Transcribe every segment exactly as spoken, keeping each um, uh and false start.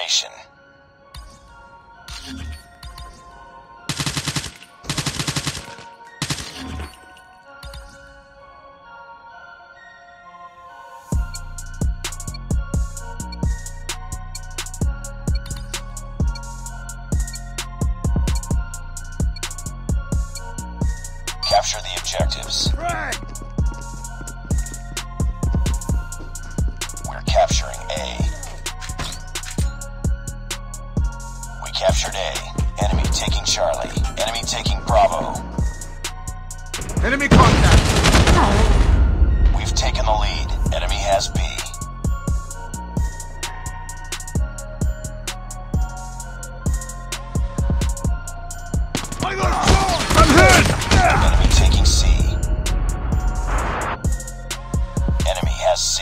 information. Capture the objectives. Right. We're capturing A. We captured A. Enemy taking Charlie. Enemy taking Bravo. Enemy contact. We've taken the lead. Enemy has B. I got shot. I'm hit. Enemy taking C. Enemy has C.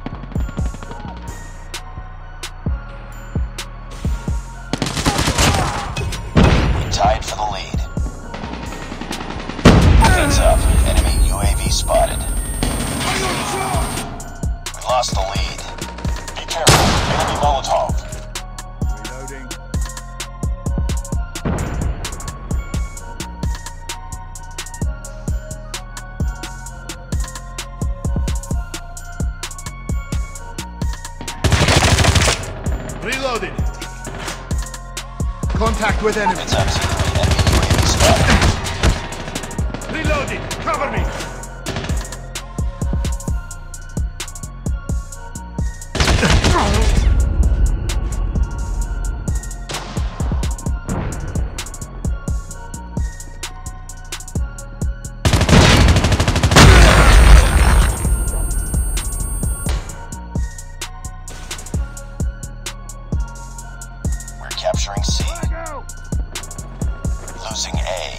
We tied for the lead. Heads up. Enemy U A V spotted. We lost the lead. Be careful. Enemy Molotov. Reloading. Reloaded. Contact with enemy. Heads up, team. Enemy U A V spotted. Reloading. Cover me. We're capturing C. Losing A.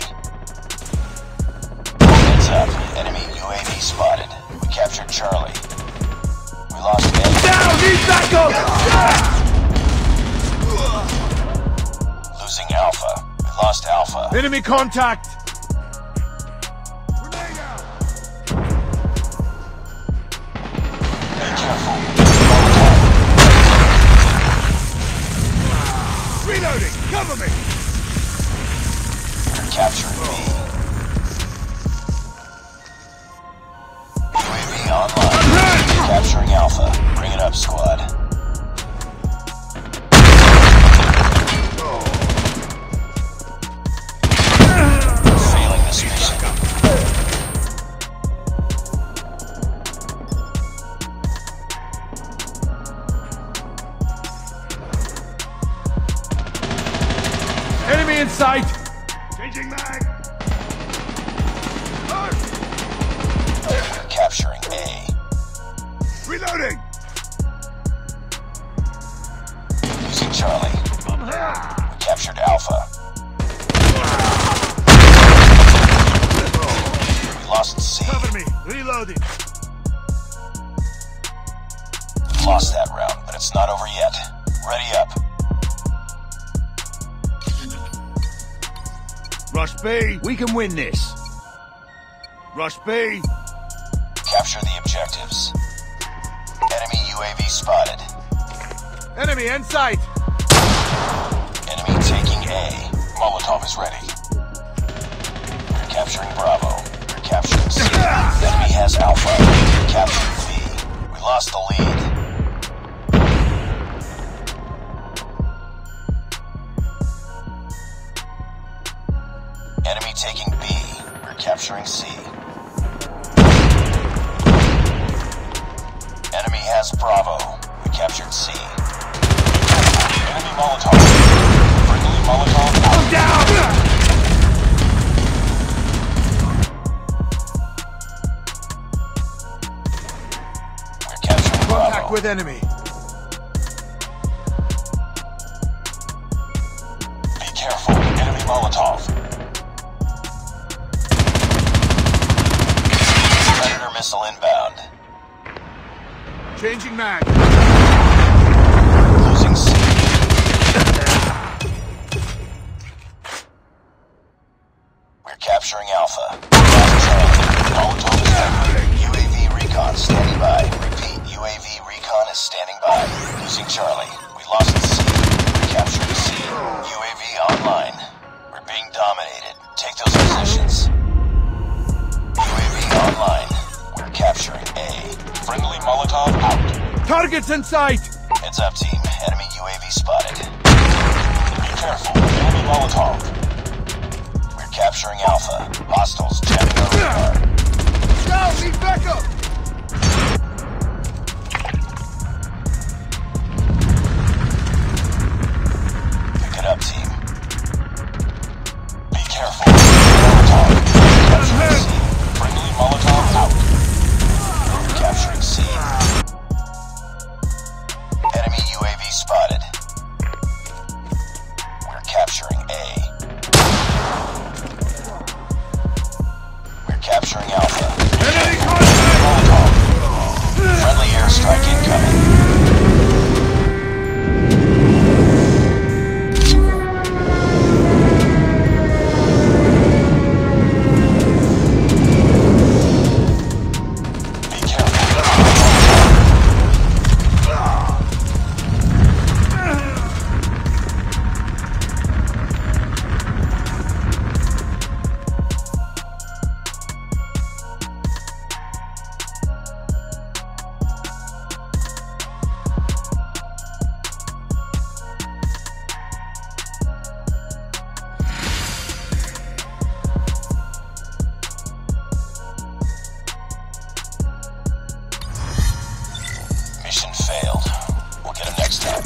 Heads up. Enemy U A V spotted. We captured Charlie. We lost A. Down! Need backup! Losing Alpha. We lost Alpha. Enemy contact! Be careful. Reloading! Cover me! We're capturing B. U A V online. Capturing Alpha. Bring it up, squad. Failing this mission. Enemy in sight! Changing mag! We're capturing A. Reloading! Losing Charlie. We captured Alpha. We lost C. Cover me! Reloading! Lost that round, but it's not over yet. Ready up. Rush B! We can win this! Rush B! Capture the objectives. Enemy U A V spotted. Enemy in sight! Enemy taking A. Molotov is ready. We're capturing Bravo. We're capturing C. Enemy has Alpha. We're capturing B. We lost the lead. Enemy taking B. We're capturing C. Enemy has Bravo. We captured C. Enemy Molotov. Friendly Molotov. I'm down! We're capturing Contact Bravo. with enemy. Be careful. Enemy Molotov. Predator missile inbound. Changing mag. Losing C. We're capturing Alpha. Lost Charlie. Molotov is ready. U A V recon standing by. Repeat, U A V recon is standing by. Losing Charlie. We lost C. Targets in sight! Heads up, team. Enemy U A V spotted. Be careful. Enemy Molotov. We're capturing Alpha. Hostiles jamming our radar. Down! Need backup! Pick it up, team. Be careful. Molotov. Capturing C. Friendly Molotov out. We're capturing C. Enemy U A V spotted. We're capturing A. We're capturing Alpha. Enemy contact! Molotov. Friendly airstrike incoming. Be careful. Mission failed. We'll get him next time.